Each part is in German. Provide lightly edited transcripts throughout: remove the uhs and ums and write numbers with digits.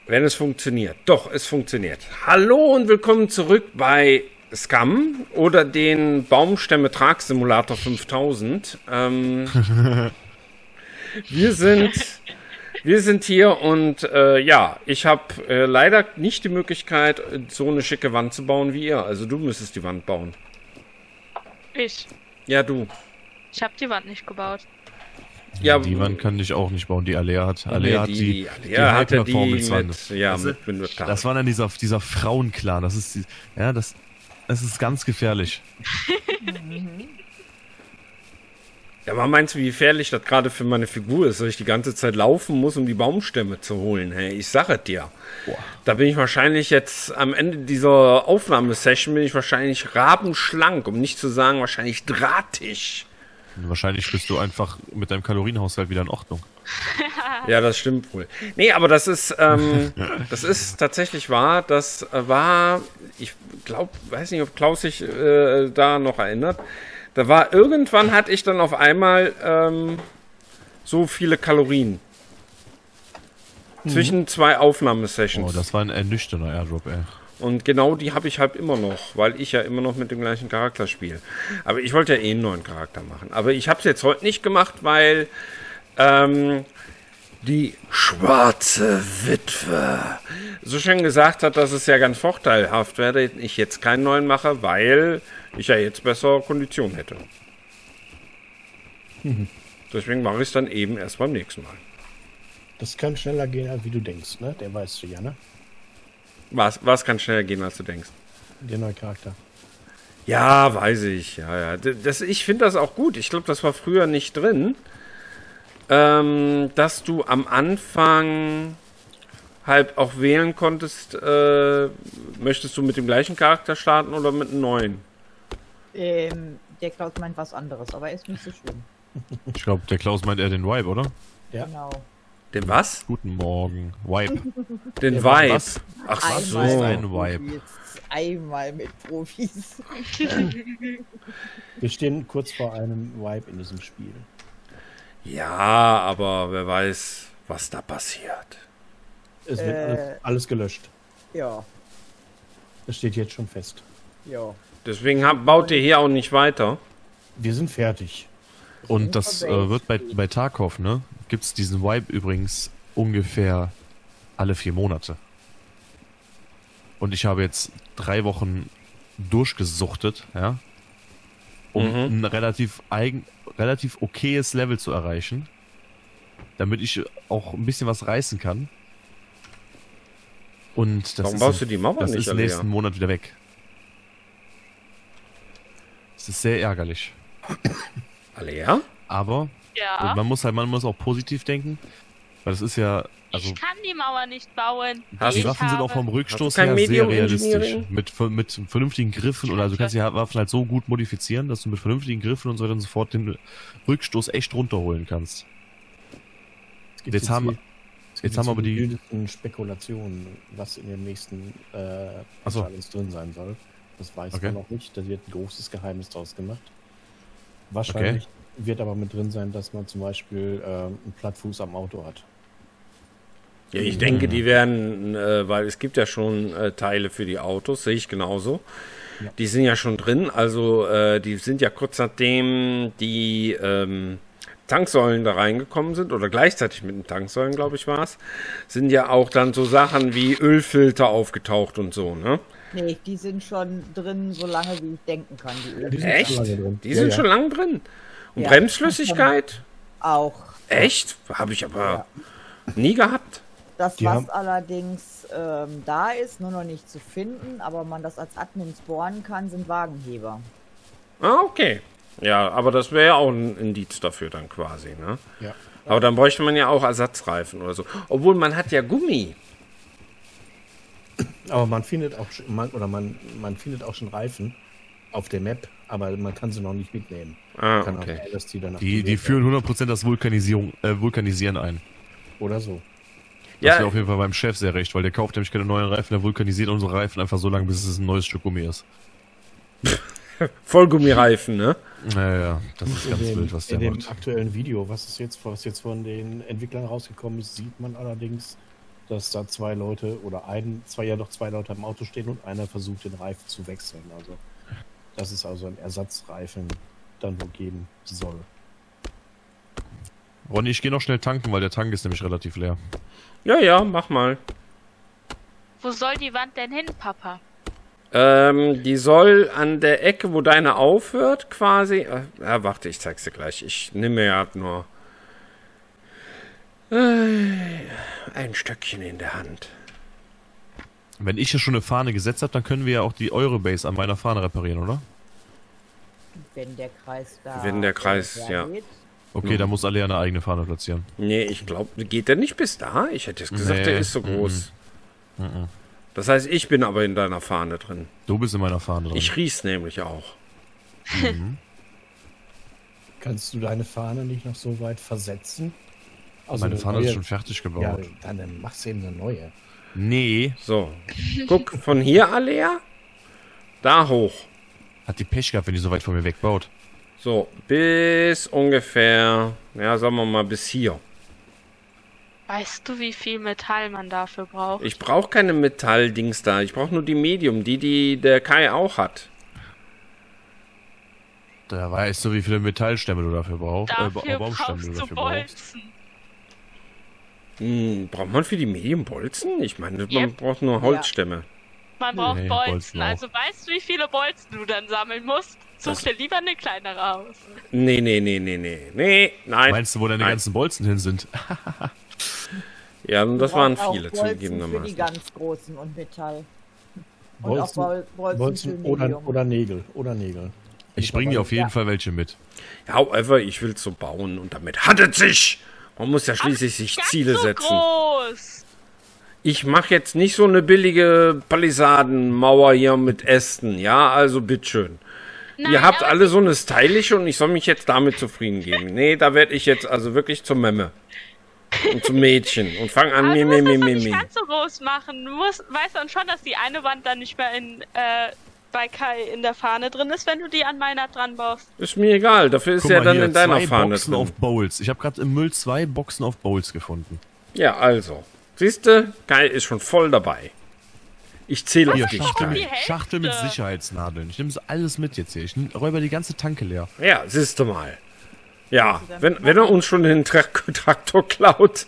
Wenn es funktioniert. Doch, es funktioniert. Hallo und willkommen zurück bei Scum oder den Baumstämme-Trag-Simulator 5000. Wir sind hier und ja, ich habe leider nicht die Möglichkeit, so eine schicke Wand zu bauen wie ihr. Also du müsstest die Wand bauen. Ich? Ja, du. Ich habe die Wand nicht gebaut. Ja, die Wand kann ich auch nicht bauen, die Alea hat. Alea hat die High-Performance-Wand. Ja, mit das war dann dieser Frauenclan. Das ist das ist ganz gefährlich. Ja, aber meinst du, wie gefährlich das gerade für meine Figur ist, dass ich die ganze Zeit laufen muss, um die Baumstämme zu holen? Hey, ich sage es dir. Boah. Da bin ich wahrscheinlich jetzt am Ende dieser Aufnahmesession bin ich wahrscheinlich rabenschlank, um nicht zu sagen wahrscheinlich drahtig. Wahrscheinlich bist du einfach mit deinem Kalorienhaushalt wieder in Ordnung. Ja, das stimmt wohl. Nee, aber das ist tatsächlich wahr. Das war, ich glaube, weiß nicht, ob Klaus sich da noch erinnert. Da war irgendwann hatte ich dann auf einmal so viele Kalorien. Zwischen zwei Aufnahmesessions. Oh, das war ein ernüchternder Airdrop, ey. Und genau die habe ich halt immer noch, weil ich ja immer noch mit dem gleichen Charakter spiele. Aber ich wollte ja eh einen neuen Charakter machen. Aber ich habe es jetzt heute nicht gemacht, weil die schwarze Witwe so schön gesagt hat, dass es ja ganz vorteilhaft wäre, ich jetzt keinen neuen mache, weil ich ja jetzt bessere Konditionen hätte. Deswegen mache ich es dann eben erst beim nächsten Mal. Das kann schneller gehen, als wie du denkst, ne? Der weißt du ja, ne? Was kann schneller gehen, als du denkst? Der neue Charakter. Ja, weiß ich. Ja. Ich finde das auch gut. Ich glaube, das war früher nicht drin. Dass du am Anfang halt auch wählen konntest, möchtest du mit dem gleichen Charakter starten oder mit einem neuen? Der Klaus meint was anderes, aber ist nicht so schlimm. Ich glaube, der Klaus meint eher den Vibe, oder? Ja. Genau. Den was? Guten Morgen. Vibe. Den Vibe. Was? Ach so. Was ist ein Vibe? Jetzt einmal mit Profis. Wir stehen kurz vor einem Vibe in diesem Spiel. Ja, aber wer weiß, was da passiert. Es wird alles gelöscht. Ja. Das steht jetzt schon fest. Ja. Deswegen baut ihr hier auch nicht weiter. Wir sind fertig. Und das wird bei Tarkov, ne? Gibt es diesen Vibe übrigens ungefähr alle 4 Monate. Und ich habe jetzt 3 Wochen durchgesuchtet, ja, um ein relativ okayes Level zu erreichen, damit ich auch ein bisschen was reißen kann. Und das Warum baust du die Mauer das nicht ist alle nächsten Monat wieder weg. Das ist sehr ärgerlich. Alea? Aber Ja. man muss auch positiv denken, weil das ist ja, also Ich kann die Mauer nicht bauen. die Waffen sind auch vom Rückstoß kein her sehr Medium realistisch. Engineering? Mit vernünftigen Griffen oder du kannst die Waffen halt so gut modifizieren, dass du mit vernünftigen Griffen und so weiter und so fort den Rückstoß echt runterholen kannst. Jetzt haben aber die wildesten Spekulationen, was in dem nächsten so. alles drin sein soll. Das weiß Okay. man noch nicht. Da wird ein großes Geheimnis draus gemacht. Wahrscheinlich wird aber mit drin sein, dass man zum Beispiel einen Plattfuß am Auto hat. Ja, ich denke, die werden, weil es gibt ja schon Teile für die Autos, sehe ich genauso. Ja. Die sind ja schon drin, also die sind ja kurz nachdem die Tanksäulen da reingekommen sind, oder gleichzeitig mit den Tanksäulen, glaube ich, war es, sind ja auch dann so Sachen wie Ölfilter aufgetaucht und so, ne? Nee, die sind schon drin, so lange wie ich denken kann. Die Die sind Echt? schon lange drin. Die sind schon lange drin. Und Ja. Bremsflüssigkeit? auch. Echt? Habe ich aber nie gehabt. Das, Die was haben- allerdings da ist, nur noch nicht zu finden, aber man das als Admin spawnen kann, sind Wagenheber. Ah, okay. Ja, aber das wäre ja auch ein Indiz dafür dann quasi, ne? Ja. Aber dann bräuchte man ja auch Ersatzreifen oder so. Obwohl, man hat ja Gummi. Aber man findet auch man findet auch schon Reifen auf der Map, aber man kann sie noch nicht mitnehmen. Ah, Kann auch okay. sein, dass die dann die führen 100% das Vulkanisieren ein. oder so. Das wäre Ja, auf jeden Fall beim Chef sehr recht, weil der kauft nämlich keine neuen Reifen, der vulkanisiert unsere Reifen einfach so lange, bis es ein neues Stück Gummi ist. Vollgummireifen, ne? Naja, das ist ganz wild, was der in dem macht. aktuellen Video, was jetzt von den Entwicklern rausgekommen ist, sieht man allerdings, dass da zwei Leute oder zwei Leute am Auto stehen und einer versucht, den Reifen zu wechseln. Also, dass es also einen Ersatzreifen dann wohl geben soll. Ronny, ich gehe noch schnell tanken, weil der Tank ist nämlich relativ leer. Ja, mach mal. Wo soll die Wand denn hin, Papa? Die soll an der Ecke, wo deine aufhört, quasi. Ja, warte, ich zeig's dir gleich. Ich nehme ja nur ein Stöckchen in der Hand. Wenn ich hier schon eine Fahne gesetzt habe, dann können wir ja auch die Eurobase an meiner Fahne reparieren, oder? Wenn der Kreis da. Wenn der Kreis, ja. geht. Okay, da muss Alea eine eigene Fahne platzieren. Nee, ich glaube, geht der nicht bis da? Ich hätte jetzt gesagt, Nee, der ist so groß. Das heißt, ich bin aber in deiner Fahne drin. Du bist in meiner Fahne drin. Ich riech's nämlich auch. Kannst du deine Fahne nicht noch so weit versetzen? Also Meine eine Fahne neue- ist schon fertig gebaut. Ja, dann machst du eben eine neue. Nee, So, guck, von hier, Alea, da hoch. hat die Pech gehabt, wenn die so weit von mir wegbaut. So, bis ungefähr, ja, sagen wir mal, bis hier. Weißt du, wie viel Metall man dafür braucht? Ich brauche keine Metalldings da. Ich brauche nur die Medium, die der Kai auch hat. Da weißt du, wie viele Metallstämme du dafür brauchst. Dafür Baumstämme brauchst du brauchst. Bolzen. Braucht man für die Medium Bolzen? Ich meine, man Yep. braucht nur Holzstämme. Man braucht Nee, Bolzen. Bolzen auch. Also weißt du, wie viele Bolzen du dann sammeln musst? Such Das- dir lieber eine kleinere aus. Nee, nein. Meinst du, wo deine Nein. ganzen Bolzen hin sind? Ja, und das waren Braucht auch viele, Bolzen für die zugegebenermaßen. ganz großen und Metall. Und Bolzen, auch Bolzen für Medium. oder Nägel. Oder Nägel. Ich bringe dir auf jeden Ja. Fall welche mit. However, ich will so bauen und damit hat es sich. Man muss ja schließlich sich Ganz Ziele so setzen. groß. Ich mache jetzt nicht so eine billige Palisadenmauer hier mit Ästen. Ja, also bitteschön. Nein, Ihr habt aber alle so eine stylische und ich soll mich jetzt damit zufrieden geben. Nee, da werde ich jetzt also wirklich zur Memme. Und zum Mädchen. Und fang an, aber mi, du mi, musst mi, das doch mi, nicht mi. ganz so groß machen. Du weißt dann schon, dass die eine Wand dann nicht mehr bei Kai in der Fahne drin ist, wenn du die an meiner dran baust. Ist mir egal, dafür ist Guck ja mal dann hier, in deiner zwei Fahne Boxen drin. auf Bowls. Ich habe gerade im Müll 2 Boxen auf Bowls gefunden. Ja, also. Siehste, Kai ist schon voll dabei. Ich zähle Hier, auf dich, Schachtel, die Kai. mit, Hälfte. Schachtel mit Sicherheitsnadeln. Ich nehme alles mit jetzt hier. Ich räuber die ganze Tanke leer. Ja, siehste mal. Ja, wenn er uns schon den Traktor klaut.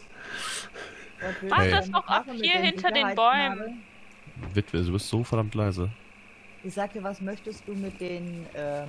Was Mach willst du das denn doch ab machen mit hier den hinter den Sicherheitsnadeln? Bäumen. Witwe, du bist so verdammt leise. Ich sagte, was möchtest du mit den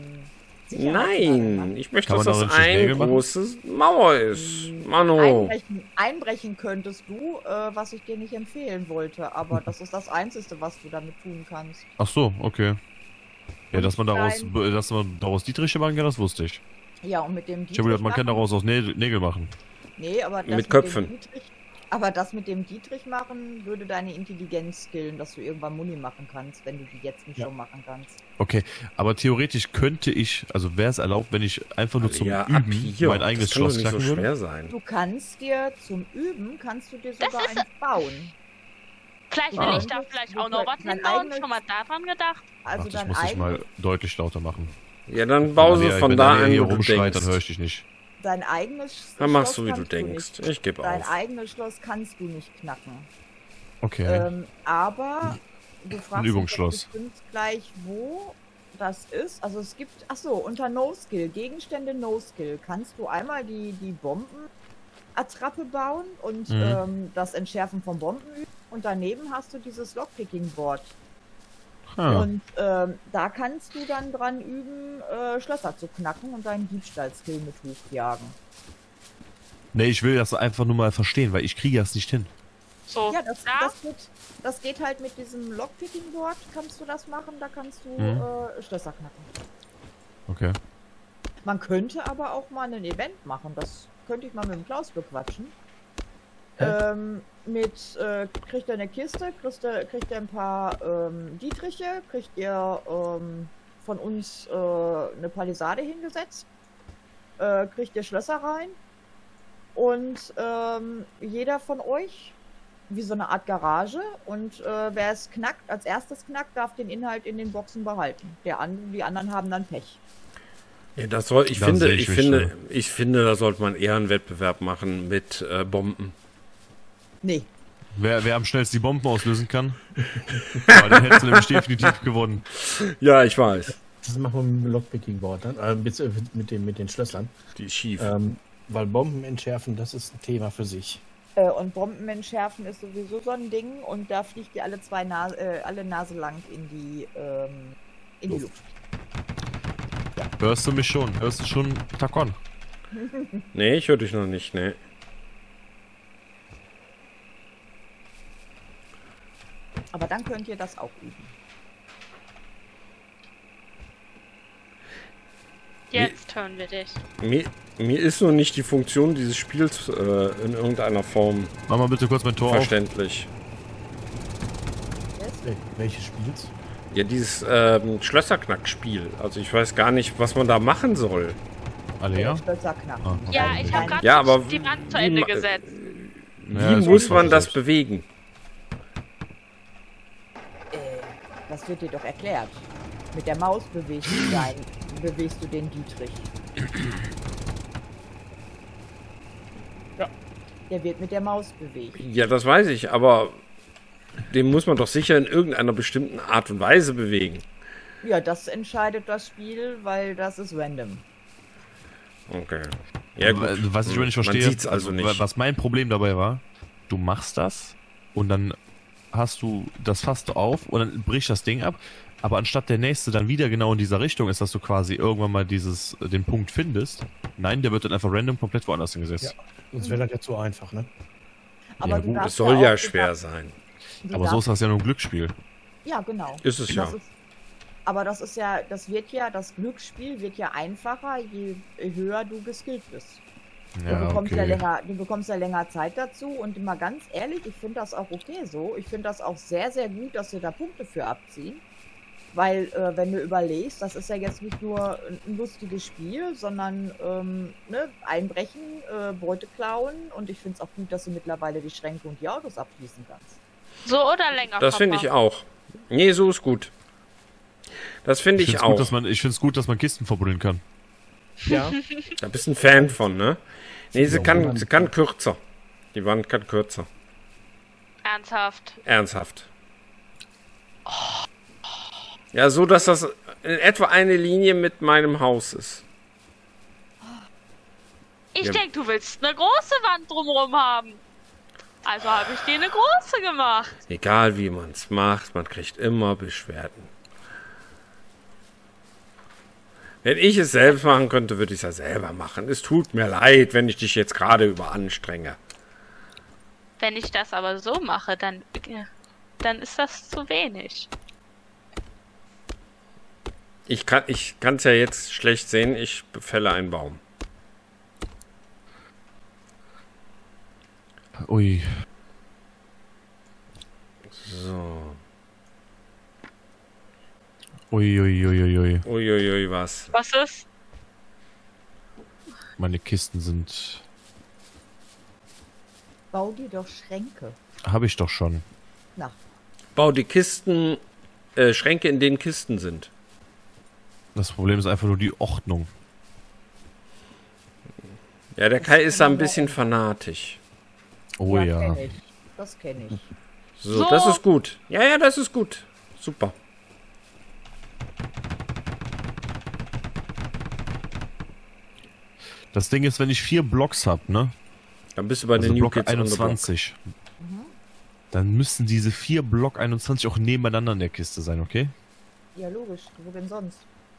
Nein, ich möchte, Kann dass man das darin ein Nägel machen? großes Mauer ist. Mano. Einbrechen könntest du, was ich dir nicht empfehlen wollte, aber das ist das Einzige, was du damit tun kannst. Ach so, okay. Ja, Und dass man klein- daraus Dietriche machen kann, das wusste ich. Ja, und mit dem Ich habe gedacht, man kann machen- daraus aus Nägel machen. Nee, aber das Mit Köpfen. Dem Dietrich, aber das mit dem Dietrich machen würde deine Intelligenz skillen, dass du irgendwann Muni machen kannst, wenn du die jetzt nicht Ja. schon machen kannst. Okay, aber theoretisch könnte ich, also wäre es erlaubt, wenn ich einfach nur zum Ja, ab Üben hier. mein eigenes das kann doch Schloss nicht so knacken würde? schwer sein. Du kannst dir zum Üben, kannst du dir sogar ist- eins bauen. Vielleicht Ja. will ich da vielleicht auch noch was Dein hinbauen. eigenes- Schon mal daran gedacht. Also Ach, das dein muss ich eigenes, mal deutlich lauter machen. Ja, dann bause Wenn von der da Lea an, hier wo du rumschreit, denkst. dann höre ich dich nicht. dein eigenes Dann machst du, Schloss wie du kannst denkst. nicht- Ich gebe Dein auf. eigenes Schloss kannst du nicht knacken. Okay. Aber du fragst dich Übungsschloss. jetzt bestimmt gleich, wo das ist. Also es gibt, achso, unter No-Skill, Gegenstände No-Skill, kannst du einmal die Bombenattrappe bauen und das Entschärfen von Bomben üben. Und daneben hast du dieses Lockpicking-Board. Ah, Und da kannst du dann dran üben, Schlösser zu knacken und deinen Diebstahl-Skill mit hochjagen. nee, ich will das einfach nur mal verstehen, weil ich kriege das nicht hin. So, Ja, da. das geht halt mit diesem Lockpicking-Board, kannst du das machen, da kannst du Schlösser knacken. Okay. Man könnte aber auch mal ein Event machen, das könnte ich mal mit dem Klaus bequatschen. Kriegt ihr eine Kiste, kriegt ihr ein paar Dietriche, kriegt ihr von uns eine Palisade hingesetzt, kriegt ihr Schlösser rein und jeder von euch wie so eine Art Garage und wer es knackt, als erstes knackt, darf den Inhalt in den Boxen behalten. Die anderen haben dann Pech. Ja, ich Da finde, sehe ich mich ich finde, da sollte man eher einen Wettbewerb machen mit Bomben. Nee. Wer am schnellsten die Bomben auslösen kann, ja, dann hättest du nämlich definitiv gewonnen. Ja, ich weiß. Das machen wir mit dem Lockpicking-Board dann, mit den Schlössern. Die ist schief. Weil Bomben entschärfen, das ist ein Thema für sich. Und Bomben entschärfen ist sowieso so ein Ding und da fliegt ihr alle Nase lang in die Luft. Hörst du mich schon? Hörst du schon Takon? Nee, ich höre dich noch nicht, ne. Aber dann könnt ihr das auch üben. Jetzt hören wir dich. Mir ist noch nicht die Funktion dieses Spiels in irgendeiner Form Mach mal bitte kurz mein Tor auf. verständlich. Welches Spiels? Ja, dieses Schlösserknack-Spiel. Also ich weiß gar nicht, was man da machen soll. Alle ja? Schlösserknack. Ah. Ja, ich habe gerade Ja, aber die Wand zu Ende gesetzt. Ja, Wie muss man das bewegen? Das wird dir doch erklärt. Mit der Maus bewegst du den Dietrich. Ja. Der wird mit der Maus bewegt. Ja, das weiß ich, aber den muss man doch sicher in irgendeiner bestimmten Art und Weise bewegen. Ja, das entscheidet das Spiel, weil das ist random. Okay. Ja, gut. Was ich aber nicht verstehe, Man sieht's also nicht. was mein Problem dabei war, du machst das und dann hast du das Fass auf und dann bricht das Ding ab, aber anstatt der nächste dann wieder genau in dieser Richtung ist, dass du quasi irgendwann mal den Punkt findest, nein, der wird dann einfach random komplett woanders hingesetzt. Ja. Sonst wäre das ja zu einfach, ne? Aber Ja, du gut, darfst Es soll auch- ja du schwer darfst- sein. du Aber so ist darfst- das ja nur ein Glücksspiel. Ja, genau. Ist es ja. Aber das Glücksspiel wird ja einfacher, je höher du geskillt bist. Ja, okay. Du bekommst ja länger Zeit dazu und mal ganz ehrlich, ich finde das auch okay so. Ich finde das auch sehr, sehr gut, dass wir da Punkte für abziehen. Weil, wenn du überlegst, das ist ja jetzt nicht nur ein lustiges Spiel, sondern einbrechen, Beute klauen und ich finde es auch gut, dass du mittlerweile die Schränke und die Autos abschließen kannst. So oder länger, Das finde ich auch. Nee, so ist gut. Das finde ich auch. Ich finde es gut, dass man Kisten verbuddeln kann. Ja. Da bist du ein Fan von, ne? Nee, sie Ja, kann kürzer. Die Wand kann kürzer. Ernsthaft. Ernsthaft. Ja, so, dass das in etwa eine Linie mit meinem Haus ist. Ich Ja. denke, du willst eine große Wand drumherum haben. Also habe ich dir eine große gemacht. Egal wie man es macht, man kriegt immer Beschwerden. Wenn ich es selbst machen könnte, würde ich es ja selber machen. Es tut mir leid, wenn ich dich jetzt gerade überanstrenge. Wenn ich das aber so mache, dann ist das zu wenig. Ich kann es ja jetzt schlecht sehen, ich befälle einen Baum. Ui. So. Ui. Uiuiui, was? Was ist? Meine Kisten sind... Bau dir doch Schränke. Habe ich doch schon. Na, Bau die Kisten, Schränke, in denen Kisten sind. Das Problem ist einfach nur die Ordnung. Ja, der Kai ist da ein bisschen fanatisch. Oh ja. kenn ich. Das kenne ich. So, So. das ist gut. Ja, das ist gut. Super. Das Ding ist, wenn ich 4 Blocks habe, ne? Dann bist du bei Also den New Block Kids on the Block. 21. Dann müssen diese 4 Block 21 auch nebeneinander in der Kiste sein, okay? Ja, logisch. Wo denn sonst?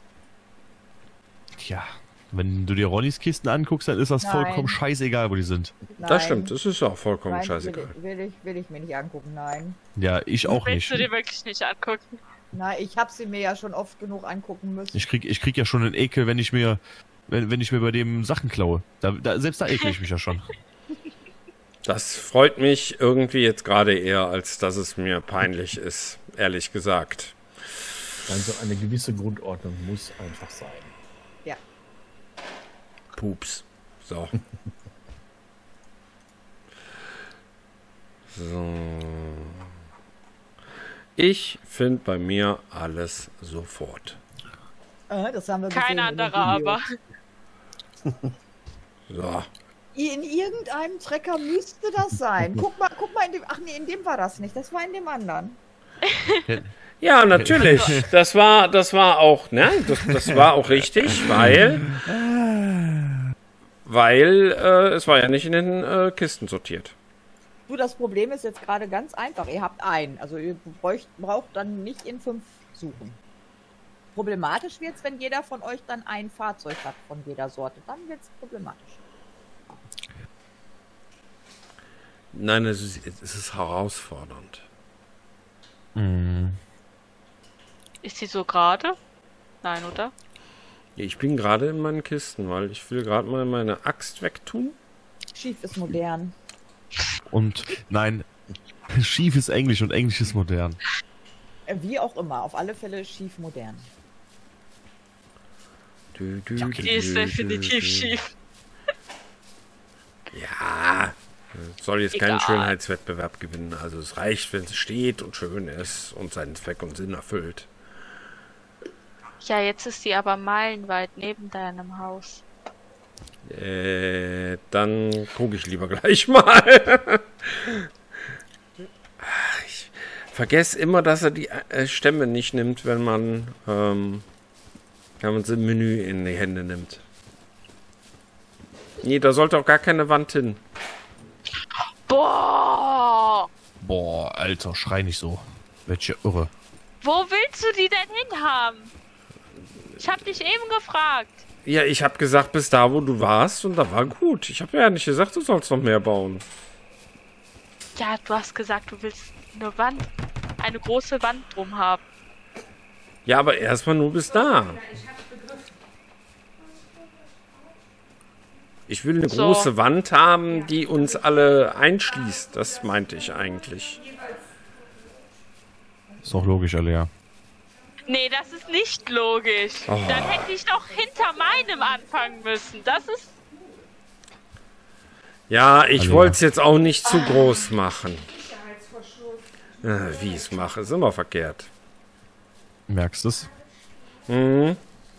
Tja, wenn du dir Ronnys Kisten anguckst, dann ist das Nein. vollkommen scheißegal, wo die sind. Nein. Das stimmt, das ist auch vollkommen Nein, scheißegal. will ich mir nicht angucken, nein. Ja, ich auch Willst nicht. du dir wirklich nicht angucken? Nein, ich habe sie mir ja schon oft genug angucken müssen. Ich krieg ja schon einen Ekel, wenn ich mir bei dem Sachen klaue. Selbst da ekel ich mich ja schon. Das freut mich irgendwie jetzt gerade eher, als dass es mir peinlich ist, ehrlich gesagt. Also eine gewisse Grundordnung muss einfach sein. Ja. Pups. So. So. Ich finde bei mir alles sofort. Das haben wir Kein gesehen in dem anderer Video. aber. So. In irgendeinem Trecker müsste das sein. Guck mal in dem. Ach nee, in dem war das nicht. Das war in dem anderen. Ja, natürlich. Das war auch, ne? Das war auch richtig, weil es war ja nicht in den Kisten sortiert. Du, das Problem ist jetzt gerade ganz einfach. Ihr habt einen. Also ihr braucht dann nicht in 5 suchen. Problematisch wird es, wenn jeder von euch dann ein Fahrzeug hat von jeder Sorte. Dann wird es problematisch. Nein, es ist herausfordernd. Ist sie so gerade? Nein, oder? Ich bin gerade in meinen Kisten, weil ich will gerade mal meine Axt wegtun. Schief ist modern. Und nein, schief ist Englisch und Englisch ist modern. Wie auch immer. Auf alle Fälle schief modern. Die ist definitiv schief. Ja, soll jetzt keinen Egal. Schönheitswettbewerb gewinnen. Also es reicht, wenn es steht und schön ist und seinen Zweck und Sinn erfüllt. Ja, jetzt ist sie aber meilenweit neben deinem Haus. Dann gucke ich lieber gleich mal. Ich vergesse immer, dass er die Stämme nicht nimmt, wenn man sie im Menü in die Hände nimmt. Nee, da sollte auch gar keine Wand hin. Boah! Boah, Alter, schrei nicht so. Welche Irre. Wo willst du die denn hinhaben? Ich hab dich eben gefragt. Ja, ich habe gesagt, bis da, wo du warst, und da war gut. Ich habe ja nicht gesagt, du sollst noch mehr bauen. Ja, du hast gesagt, du willst eine große Wand drum haben. Ja, aber erstmal nur bis da. Ich will eine So. große Wand haben, die uns alle einschließt. Das meinte ich eigentlich. Ist auch logisch, Alea. Nee, das ist nicht logisch. Oh. Dann hätte ich doch hinter meinem anfangen müssen. Das ist... Ja, ich Also, wollte es jetzt auch nicht zu groß machen. Wie ich es mache, ist immer verkehrt. Merkst du's? Mhm.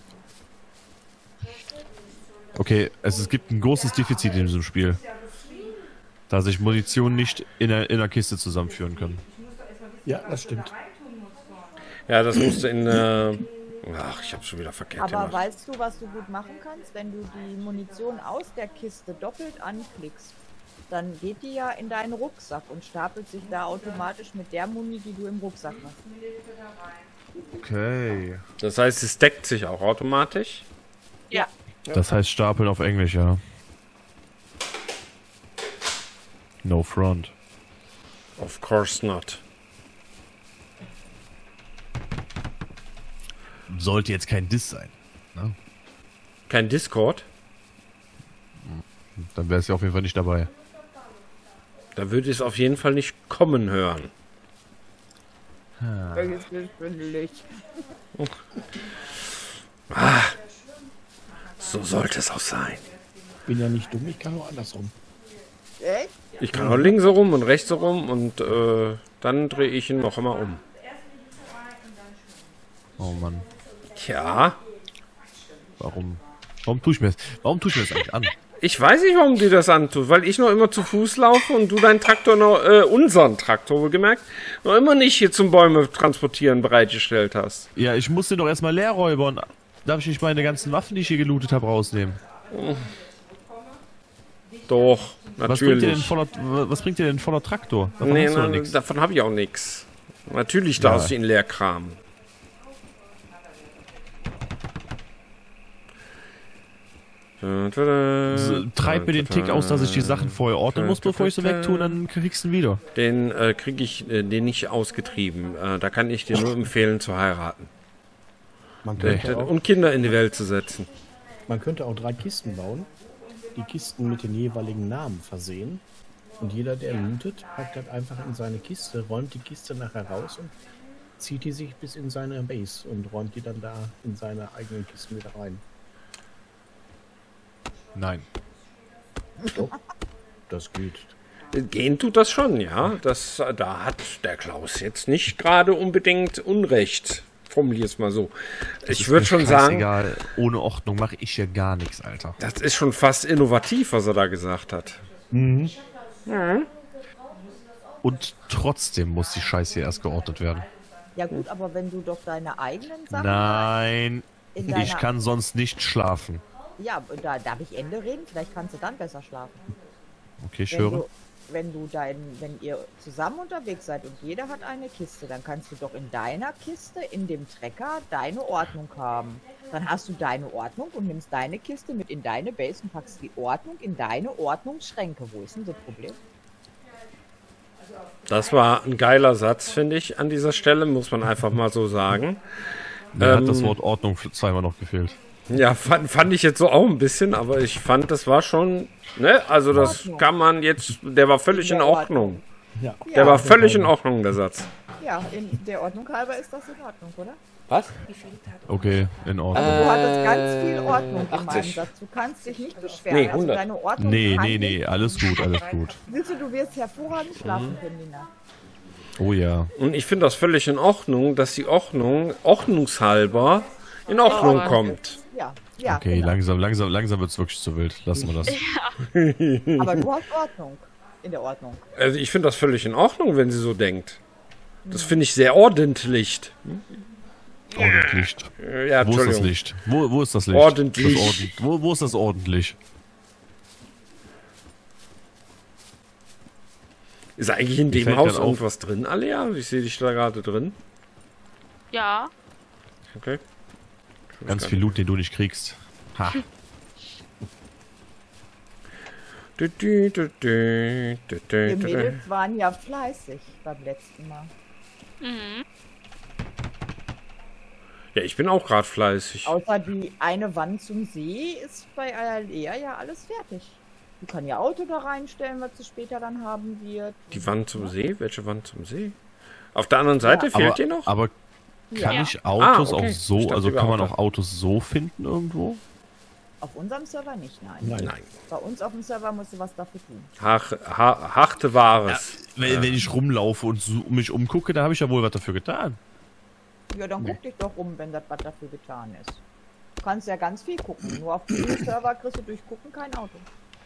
Okay, es gibt ein großes Defizit in diesem Spiel. Da sich Munition nicht in einer Kiste zusammenführen können. Ja, das stimmt. Ja, das musste in... Ach, ich habe schon wieder verkehrt Aber gemacht. weißt du, was du gut machen kannst? Wenn du die Munition aus der Kiste doppelt anklickst, dann geht die ja in deinen Rucksack und stapelt sich da automatisch mit der Muni, die du im Rucksack hast. Okay. Das heißt, es deckt sich auch automatisch. Ja. Das heißt stapeln auf Englisch, ja. No front. Of course not. Sollte jetzt kein Diss sein. Kein Discord? Dann wäre es ja auf jeden Fall nicht dabei. Da würde ich es auf jeden Fall nicht kommen hören. Welches geschwindelig. So sollte es auch sein. Bin ja nicht dumm, ich kann nur andersrum. Echt? Ich kann auch links herum und rechts herum und dann drehe ich ihn noch einmal um. Oh Mann. Ja, Warum tue ich mir das eigentlich an? ich weiß nicht, warum du das antust, weil ich noch immer zu Fuß laufe und du deinen Traktor noch, unseren Traktor wohlgemerkt, noch immer nicht hier zum Bäume transportieren bereitgestellt hast. Ja, ich musste doch erstmal leer räubern. Darf ich nicht meine ganzen Waffen, die ich hier gelootet habe, rausnehmen? Doch, Was bringt dir denn natürlich. was bringt dir denn ein voller Traktor? Davon Nee, hast du doch nein, nichts. davon habe ich auch nichts. Natürlich Ja. darfst du ihn leer kramen. Treib mir den Tick aus, dass ich die Sachen vorher ordnen muss, bevor ich sie wegtue, und dann kriegst du ihn wieder. Den kriege ich den nicht ausgetrieben. Da kann ich dir nur empfehlen zu heiraten. Man könnte, auch, Und Kinder in die Welt zu setzen. man könnte auch 3 Kisten bauen, die Kisten mit den jeweiligen Namen versehen. Und jeder, der lootet, packt das einfach in seine Kiste, räumt die Kiste nachher raus und zieht die sich bis in seine Base und räumt die dann da in seine eigenen Kisten wieder rein. Nein. Doch, das geht. Gehen tut das schon, ja. Da hat der Klaus jetzt nicht gerade unbedingt Unrecht. formuliere es mal so. Das Ich ist würde mir schon sagen, scheißegal. Ohne Ordnung mache ich ja gar nichts, Alter. das ist schon fast innovativ, was er da gesagt hat. Und trotzdem muss die Scheiße hier erst geordnet werden. Ja gut, aber wenn du doch deine eigenen Sachen Nein, in deiner... ich kann sonst nicht schlafen. Ja, da darf ich Ende reden? Vielleicht kannst du dann besser schlafen. Okay, ich Wenn höre. du, wenn ihr zusammen unterwegs seid und jeder hat eine Kiste, dann kannst du doch in deiner Kiste, in dem Trecker, deine Ordnung haben. Dann hast du deine Ordnung und nimmst deine Kiste mit in deine Base und packst die Ordnung in deine Ordnungsschränke. Wo ist denn das Problem? Das war ein geiler Satz, finde ich, an dieser Stelle, muss man einfach mal so sagen. Mir hat das Wort Ordnung zweimal noch gefehlt. Ja, fand ich jetzt so auch ein bisschen, aber ich fand, das war schon, ne, also das Ordnung. kann man jetzt, der war völlig in Ordnung. Ja. Der war völlig in Ordnung, der Satz. Ja, in der Ordnung halber ist das in Ordnung, oder? Was? Okay, in Ordnung. Also du hattest ganz viel Ordnung in meinem 80. Satz. Du kannst dich nicht beschweren. Nee, Also 100. deine Ordnung Nee, kann nee, nicht- nee, alles gut, alles gut. Siehst du wirst hervorragend schlafen können, Nina. Oh ja. Und ich finde das völlig in Ordnung, dass die Ordnung ordnungshalber in Ordnung kommt. Ja, ja. Okay, genau. langsam wird's wirklich zu wild. Lassen wir das. Aber du hast Ordnung in der Ordnung. Also ich finde das völlig in Ordnung, wenn sie so denkt. Das finde ich sehr ordentlich. Ordentlich. Ja, Wo ist das Entschuldigung. Licht? Wo ist das Licht? Ordentlich. Wo ist das ordentlich? Ist eigentlich in Mir dem fällt Haus grad auf- irgendwas drin, Alea? Ich sehe dich da gerade drin. Ja. Okay. Ganz viel Loot, den du nicht kriegst. Ha. Die Mädels waren ja fleißig beim letzten Mal. Ja, ich bin auch gerade fleißig. Außer die eine Wand zum See ist bei Alea ja alles fertig. Du kannst ja Auto da reinstellen, was sie später dann haben wird. Die Wand zum See? Welche Wand zum See? Auf der anderen Seite fehlt die noch? Aber kann Ja. ich Autos okay. auch so, Ich dachte, also die kann war man auch auch Autos so finden irgendwo? Auf unserem Server nicht, nein. Nein. Nein. Bei uns auf dem Server musst du was dafür tun. Harte Wahres. Wenn ich rumlaufe und mich umgucke, da habe ich ja wohl was dafür getan. Ja, dann guck dich doch um, wenn das was dafür getan ist. Du kannst ja ganz viel gucken. Nur auf diesem Server kriegst du durch Gucken kein Auto.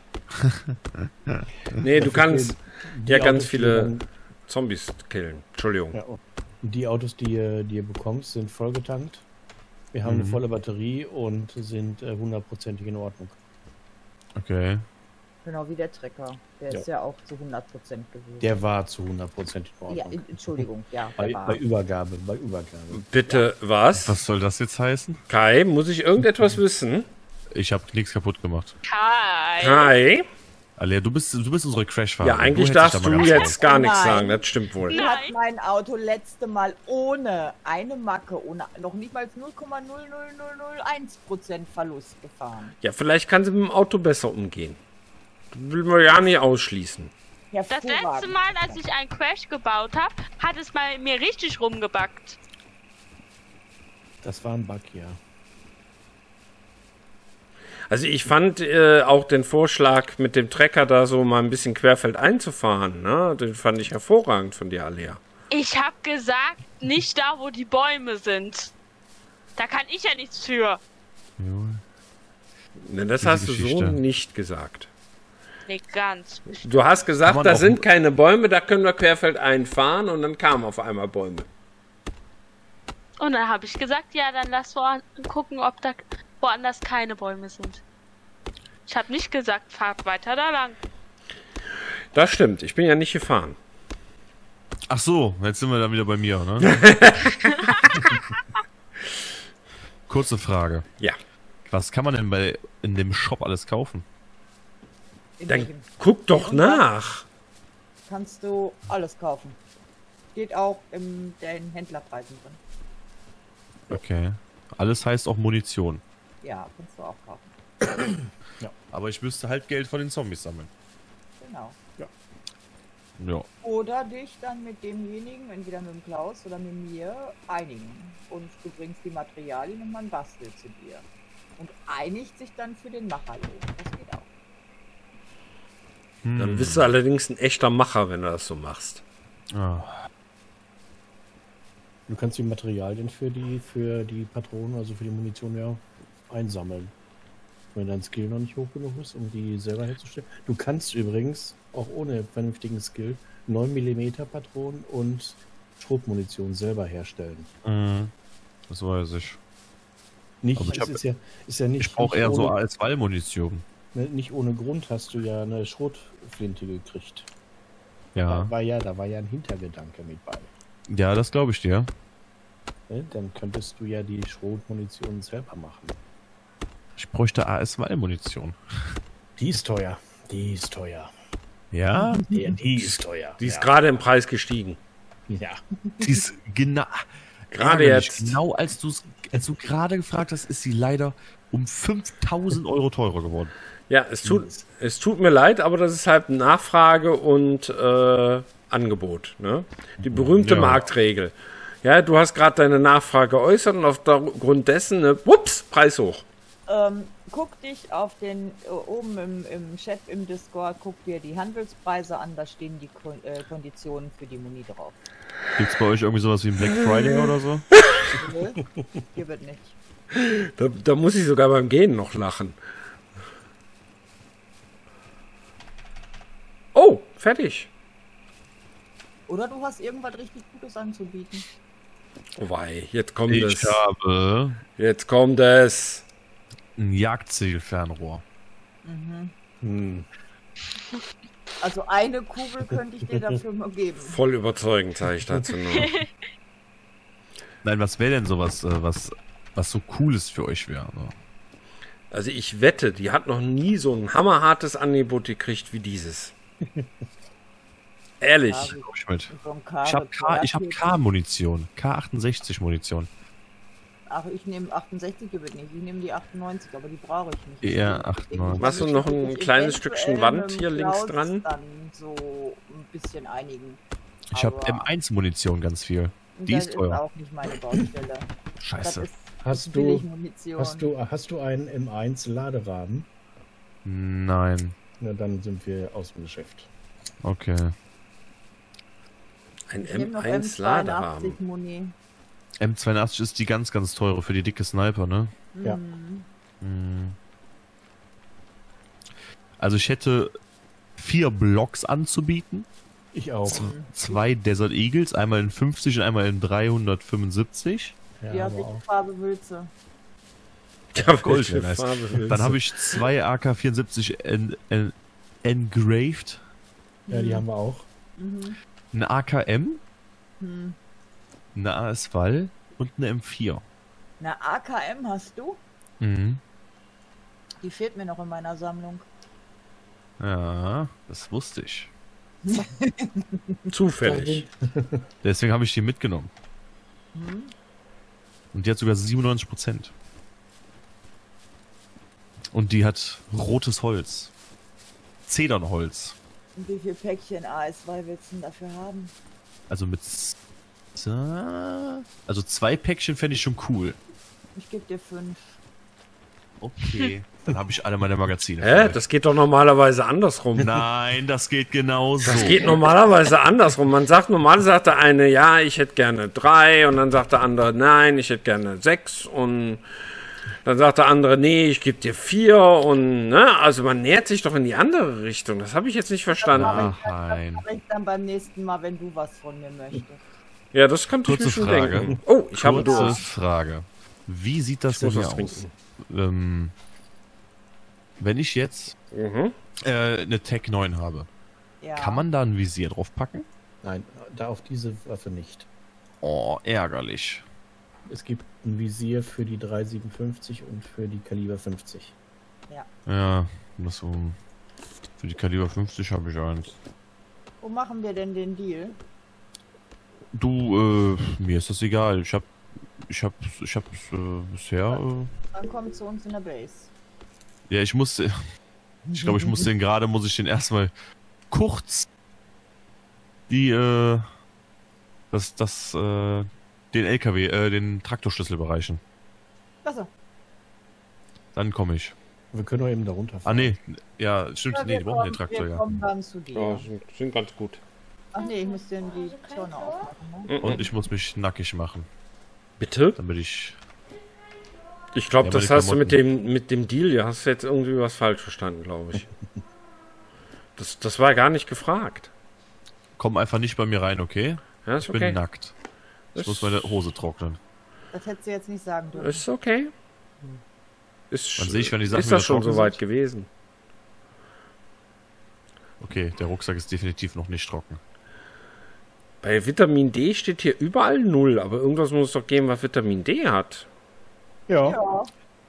Nee, du kannst Die ja ganz Autos, die viele dann- Zombies killen. Entschuldigung. Ja, und die Autos, die ihr bekommst, sind vollgetankt. Wir haben eine volle Batterie und sind 100%ig in Ordnung. Okay. Genau wie der Trecker. Der Ja. ist ja auch zu 100% gewesen. Der war zu 100% in ja, Ordnung. Entschuldigung, ja. Bei, Der war. bei Übergabe. Bitte, was? Was soll das jetzt heißen? Kai, muss ich irgendetwas wissen? Ich habe nichts kaputt gemacht. Kai. Kai? Alea, du bist unsere Crashfahrer. Ja, eigentlich Du hättest darfst dich da du mal ganz jetzt gar nichts Nein. sagen. Das stimmt wohl. Die hat Nein. mein Auto letzte Mal ohne eine Macke, ohne noch nicht mal 0,00001% Verlust gefahren. Ja, vielleicht kann sie mit dem Auto besser umgehen. Das will man ja nicht ausschließen. Das letzte Mal, als ich einen Crash gebaut habe, hat es mal mir richtig rumgebackt. Das war ein Bug, ja. Also ich fand auch den Vorschlag mit dem Trecker da so mal ein bisschen querfeldein zu fahren, ne? Den fand ich hervorragend von dir, Alea. Ich habe gesagt, nicht da, wo die Bäume sind. Da kann ich ja nichts für. Ne, das Diese hast du so Geschichte. nicht gesagt. Nee, ganz. Du hast Kann gesagt, man da auch- sind keine Bäume, da können wir querfeldein fahren und dann kamen auf einmal Bäume. Und dann habe ich gesagt, ja, dann lass gucken, ob da woanders keine Bäume sind. Ich habe nicht gesagt, fahrt weiter da lang. Das stimmt, ich bin ja nicht gefahren. Ach so, jetzt sind wir dann wieder bei mir, ne? Kurze Frage. Ja. Was kann man denn in dem Shop alles kaufen? Dann guck doch nach. Kannst du alles kaufen. Steht auch in den Händlerpreisen drin. Okay. Alles heißt auch Munition. Ja, kannst du auch kaufen. Aber ich müsste halt Geld von den Zombies sammeln. Genau. Ja. Oder dich dann mit demjenigen, entweder mit dem Klaus oder mit mir, einigen. Und du bringst die Materialien und man bastelt zu dir. Und einigt sich dann für den Macherlohn. Das geht auch. Dann bist du allerdings ein echter Macher, wenn du das so machst. Ah. Du kannst die Materialien für die Patronen, also für die Munition ja einsammeln. Wenn dein Skill noch nicht hoch genug ist, um die selber herzustellen. Du kannst übrigens auch ohne vernünftigen Skill 9 mm Patronen und Schrotmunition selber herstellen. Das weiß ich. Nicht, Aber ist ja nicht. Ich brauche nicht eher so ohne, AS-Munition. nicht ohne Grund hast du ja eine Schrotflinte gekriegt. Ja. Da war ja ein Hintergedanke mit bei. Ja, das glaube ich dir. Ne? Dann könntest du ja die Schrotmunition selber machen. Ich bräuchte AS-Munition. Die ist teuer. Die ist teuer. Ja? Die ist teuer. Die ist gerade im Preis gestiegen. Ja. Die ist genau. Gerade ärgerlich. jetzt. Genau als du gerade gefragt hast, ist sie leider um 5.000 Euro teurer geworden. Ja, es tut mir leid, aber das ist halt Nachfrage und Angebot. Ne? Die berühmte Ja. Marktregel. Ja, du hast gerade deine Nachfrage geäußert und aufgrund dessen, ne, wups, Preis hoch. Guck dich auf den oben im Chat im Discord, guck dir die Handelspreise an, da stehen die Konditionen für die Muni drauf. Gibt's bei euch irgendwie sowas wie ein Black Friday oder so? Nö, hier wird nicht. Da muss ich sogar beim Gehen noch lachen. Oh, fertig. Oder du hast irgendwas richtig Gutes anzubieten. Oh wei, jetzt kommt Ich es. habe Jetzt kommt es. ein Jagdzielfernrohr. Also eine Kugel könnte ich dir dafür mal geben. Voll überzeugend, sage ich dazu nur. Nein, was wäre denn sowas, was so Cooles für euch wäre? So. Also ich wette, die hat noch nie so ein hammerhartes Angebot gekriegt wie dieses. Ehrlich. Komm ich mit. So ein Ich habe K-Munition. K68-Munition. Ach, ich nehme 68 gibt es nicht. Ich nehme die 98, aber die brauche ich nicht. Ja, 98. Machst du noch ein kleines Stückchen Wand hier links dran? Dann so ein bisschen einigen. Ich habe Aber M1-Munition ganz viel. Die das ist teuer. ist auch nicht meine Baustelle. Scheiße. Das ist Hast du, Billigmunition. hast du einen M1 Laderahmen? Nein. Na, dann sind wir aus dem Geschäft. Okay. Ein Ich nehme noch M1 M82 Laderahmen. Muni. M82 ist die ganz, ganz teure für die dicke Sniper, ne? Ja. Mhm. Also ich hätte 4 Blocks anzubieten. Ich auch. 2 Desert Eagles, einmal in 50 und einmal in 375. Ja, aber welche auch. Farbe willst du? Ja, Gold wäre welche nice. Farbe willst Dann du? habe ich 2 AK-74 engraved, Ja, die haben wir auch. Mhm. eine AKM, Hm. eine AS-Wall und eine M4. Eine AKM hast du? Mhm. Die fehlt mir noch in meiner Sammlung. Ja, das wusste ich. Zufällig. Deswegen habe ich die mitgenommen. Hm? Und die hat sogar 97%. Und die hat rotes Holz. Zedernholz. Und wie viel Päckchen AS2 willst du denn dafür haben? Also mit... Also 2 Päckchen fände ich schon cool. Ich gebe dir 5. Okay. Dann habe ich alle meine Magazine. Hä? Das geht doch normalerweise andersrum. Nein, das geht genauso. Das geht normalerweise andersrum. Man sagt, normal sagt der eine, ja, ich hätte gerne 3 und dann sagt der andere, nein, ich hätte gerne 6 und dann sagt der andere, nee, ich gebe dir 4 und, ne, also man nähert sich doch in die andere Richtung. Das habe ich jetzt nicht verstanden. Ach, nein. Das mache ich dann beim nächsten Mal, wenn du was von mir möchtest. Ja, das könnte ich mir Kurze schon Frage. denken. Oh, ich habe Kurze Durst. Frage. Wie sieht das Ich denn muss hier was aus? trinken. Wenn ich jetzt Mhm. eine Tech 9 habe, Ja. kann man da ein Visier draufpacken? Nein, da auf diese Waffe nicht. Oh, ärgerlich. Es gibt ein Visier für die 357 und für die Kaliber 50. Ja, das so. Für die Kaliber 50 habe ich eins. Wo machen wir denn den Deal? Du, mir ist das egal. Ich hab bisher, Dann komm zu uns in der Base. ja, ich glaube, ich muss den erstmal kurz den LKW, den Traktorschlüssel bereichen. Achso. Dann komme ich. Wir können doch eben da runterfahren. Ah, nee, ja, stimmt, nee, die brauchen den Traktor, wir ja. kommen dann zu dir. Ja, sind ganz gut. Ach nee, ich muss denn die Zone aufmachen, ne? Und ich muss mich nackig machen, Bitte? damit ich... Ich glaube, Ja, das meine hast du mit dem Deal, ja, hast du jetzt irgendwie was falsch verstanden, glaube ich. Das war gar nicht gefragt. Komm einfach nicht bei mir rein, okay? Ja, ist Ich bin okay. nackt. Ich Ist- muss meine Hose trocknen. Das hättest du jetzt nicht sagen dürfen. Ist okay. Ist, Dann sehe ich, wenn die Sachen ist wieder das schon trocken soweit sind. gewesen? Okay, der Rucksack ist definitiv noch nicht trocken. Bei Vitamin D steht hier überall 0, aber irgendwas muss es doch geben, was Vitamin D hat. Ja. Ja.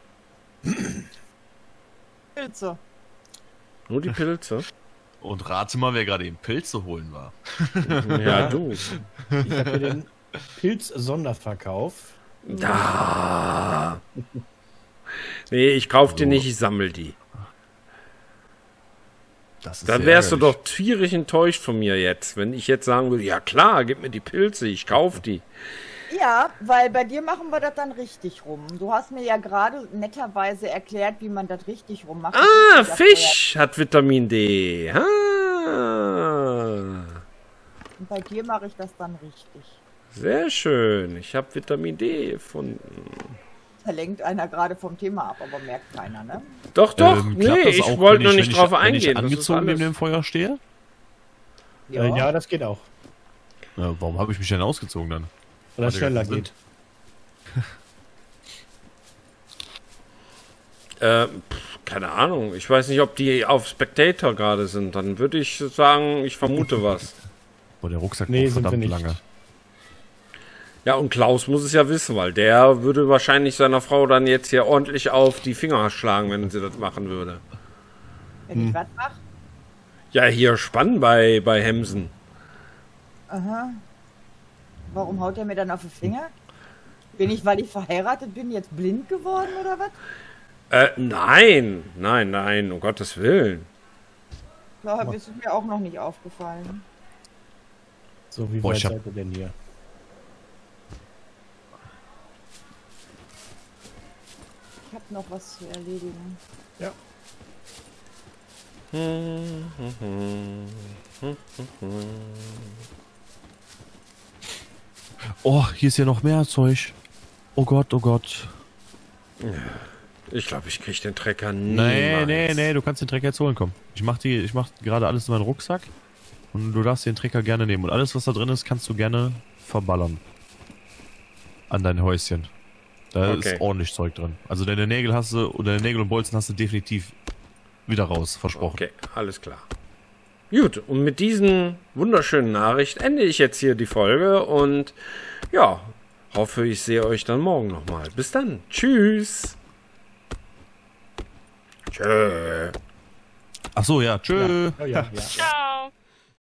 Pilze. Nur die Pilze. Und rate mal, wer gerade eben Pilze holen war. Ja, du. Ich habe den Pilz-Sonderverkauf. Da. Nee, ich kauf die nicht, ich sammel die. Das ist Dann sehr wärst du ärgerlich. doch tierisch enttäuscht von mir jetzt, wenn ich jetzt sagen würde, ja klar, gib mir die Pilze, ich kauf die. Ja, weil bei dir machen wir das dann richtig rum. Du hast mir ja gerade netterweise erklärt, wie man das richtig rum macht. Ah, Das ist ja Fisch hat Vitamin D. Ah. vorher- Und bei dir mache ich das dann richtig. Sehr schön, ich habe Vitamin D gefunden. Da lenkt einer gerade vom Thema ab, aber merkt keiner, ne? Doch, doch, Klappt nee, das ich auch, wollte nur wenn nicht drauf wenn eingehen. ich das ist angezogen neben alles. dem Feuer stehe? Ja, das geht auch. Ja, warum habe ich mich denn ausgezogen dann? Weil das Hat ja schneller keinen Sinn. geht. Keine Ahnung, ich weiß nicht, ob die auf Spectator gerade sind. Dann würde ich sagen, ich vermute was. Boah, der Rucksack Nee, braucht sind wir verdammt nicht. lange. Ja, und Klaus muss es ja wissen, weil der würde wahrscheinlich seiner Frau dann jetzt hier ordentlich auf die Finger schlagen, wenn sie das machen würde. Wenn ich was mache. Ja, hier Spann bei Hemsen. Aha. Warum haut er mir dann auf die Finger? Bin ich, weil ich verheiratet bin, jetzt blind geworden oder was? Nein, nein, nein, um Gottes Willen. Da ist es mir auch noch nicht aufgefallen. So, wie Boah, weit ich hab- seid ihr denn hier? Ich habe noch was zu erledigen. Ja. Oh, hier ist ja noch mehr Zeug. Oh Gott, oh Gott. Ich glaube, ich kriege den Trecker Nee, niemals. nee, du kannst den Trecker jetzt holen, komm. Ich mach gerade alles in meinen Rucksack und du darfst den Trecker gerne nehmen. Und alles, was da drin ist, kannst du gerne verballern. An dein Häuschen. Da Okay. ist ordentlich Zeug drin. Also deine Nägel hast du, oder deine Nägel und Bolzen hast du definitiv wieder raus, versprochen. Okay, alles klar. Gut, und mit diesen wunderschönen Nachricht ende ich jetzt hier die Folge und ja, hoffe, ich sehe euch dann morgen nochmal. Bis dann. Tschüss. Tschö. Ach so, ja, tschö. Ja, ja, ja. Ciao.